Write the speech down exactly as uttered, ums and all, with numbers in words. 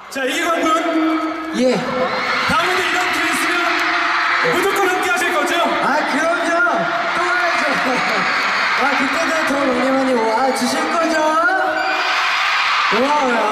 자, 이기광 군. 예. 다음에도 이런 기회 있으면 무조건 함께 하실 거죠? 아, 그럼요. 또 와야죠. 아, 그때도 더 많이 많이 와 주실 거죠? 고마워요.